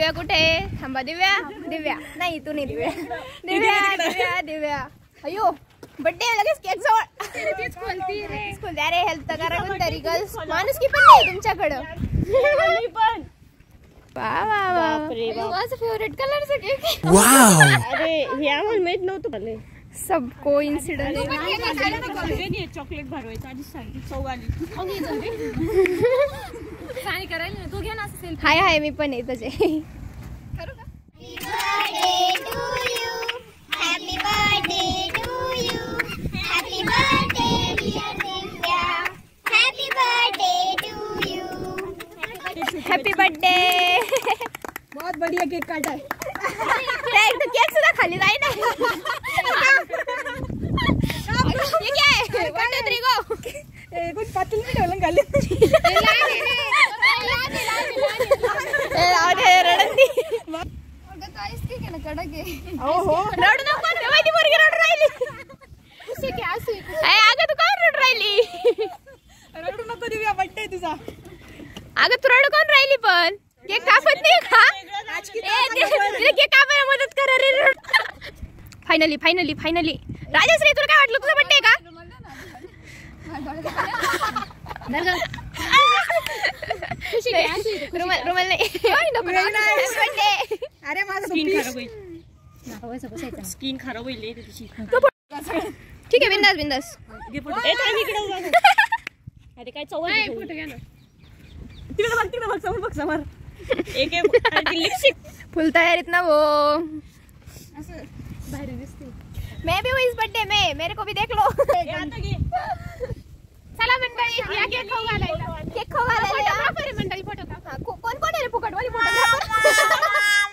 दिव्या कुठे आहे? थांबा दिव्या दिव्या नाही तू नाही दिव्या दिव्या दिव्या दिव्या अयो बर्थडे लगेच केक जवळ तेच खोलती रे अरे हेल्थ तर करा कोणतरी गर्ल्स माणूस की पण नाही तुमच्याकडं मी पण बापरे माझा फेवरेट कलरचा केक वाव अरे हे आम्हाला माहित नव्हतं भले सब कोइन्सिडेंस चॉकलेट भरवायचं आधी सांग चौगाली सानी करायला ना तू घे ना असेल हाय हाय मी पण येतच आहे करू का happy birthday to you happy birthday dear Divya happy birthday to you happy birthday बहुत बढ़िया केक काटा है एक तो केक सुद्धा खाली जाई ना ये क्या है 1 2 3 गो कुछ पतल नहीं ढोलन गाली रडंदी अगं ताईस की केलं कडक आहे ओहो रडू नको तेव्हा ती मुलगी रडू राहिली खुशी की हसू ए अगं तू काय रडू राहिली रडू नको दिव्या बर्थडे तुझा अगं तू रडू कोण राहिली पण केक कापत नाही का तिला केक कापायला मदत करा रे फायनली फायनली फायनली राजश्री तुला काय वाटलं तुझा बर्थडे का रुमाल नाही अरे माझा स्किन खराब होईल ठीक आहे बिंदास बिंदास अरे काय चव फोटो घ्या ना तिकडे बघ समोर एक लिपस्टिक फुल तैयारीत ना वो भारी दिसते मैं भी हूँ इस बर्थडे में मेरे को भी देख लो चला मंडळी या केक खाऊ घालायला केक खाऊ घालायला फोटोग्राफर मंडळी फोटोग्राफर कोण कोण आहे रे फुकटवाली फोटोग्राफर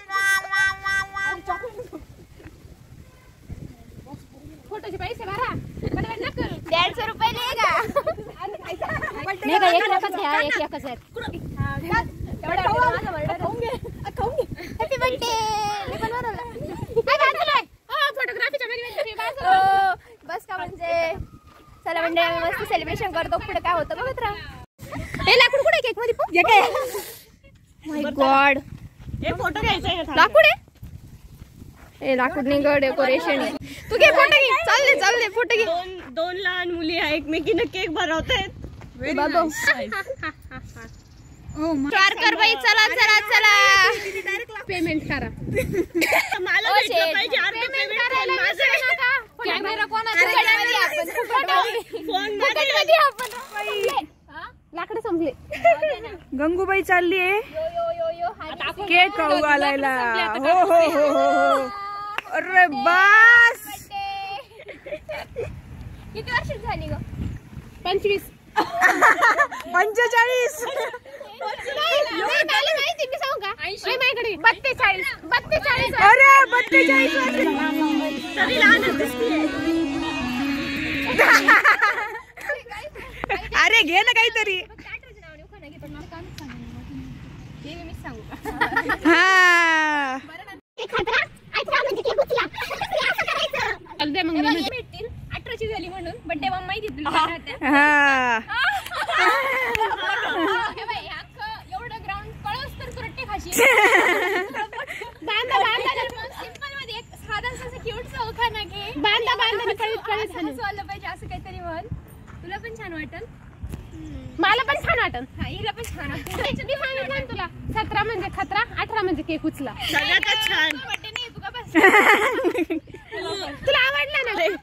फोटोचे पैसे भरा बरोबर ना करू 150 रुपये लेगा नाही का 1 लाखच घ्या 1 लाखच आहे हॅपी बर्थडे मी पण बनवलं फोटोग्राफीच्या बस का म्हणजे चला म्हणजे आम्ही मस्त सेलिब्रेशन करतो पुढे काय होतं बघत राहा हे लाकूड कुठे केक मध्ये माय गॉड हे फोटो घ्यायचा लाकूड आहे ए लाकूड नाही ग डेकोरेशन तू घे फोटो घे चाल दे फोटो घे दोन लहान मुली आहे एकमेकीने केक बनवतायत बाबू चार कर बाई चला चला चला पेमेंट करा मला भेटलं पाहिजे पेमेंट करायला माझा कॅमेरा कोणाचा फोन मध्ये आपण लाकडे संपले गंगूबाई चालली आहे केक खाऊ घालायला हो हो हो हो अरे बस किती वर्ष झाली ग 25 45 अरे घे ना काहीतरी भेटतील 18ची झाली म्हणून बर्थडे मग माहिती तुला एवढं ग्राउंड कळस तर तू रट्टे खाशी बांधा सिंपल मध्ये एक साधासा क्यूट सा खाना घे बांधा वाला पाहिजे असं काहीतरी म्हण तुला पण छान वाटेल मला पण छान वाटेल हिला पण छान वाटेल मी सांगितलं ना तुला 17 म्हणजे खतरा 18 म्हणजे केक उचला सगळ्यात छान बर्थडे नाही तुका बस तुला आवडला ना रे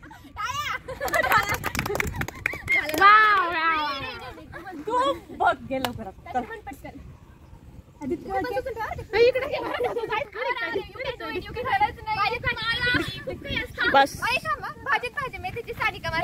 वाव तू बघ गे लवकर पटकन बस भाजी मेथीची साडी का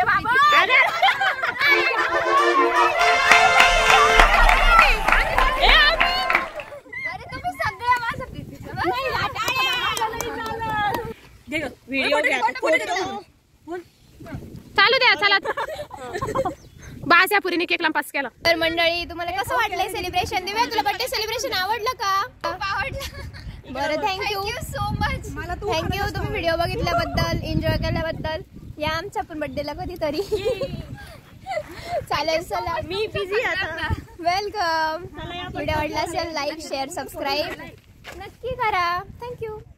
चालू द्या चला बास या पुरीने केक पास केला तर मंडळी तुम्हाला कसं वाटलंय सेलिब्रेशन दिव्या तुला बर्थडे सेलिब्रेशन आवडलं का आवडलं बरं थँक्यू सो मच थँक्यू तुम्ही व्हिडिओ बघितल्याबद्दल एन्जॉय केल्याबद्दल या आमच्या पण बर्थडेला कधीतरी चालेल चला मी बिझी आता वेलकम व्हिडिओ आवडला असेल लाईक शेअर सबस्क्राईब नक्की मारा. थँक्यू.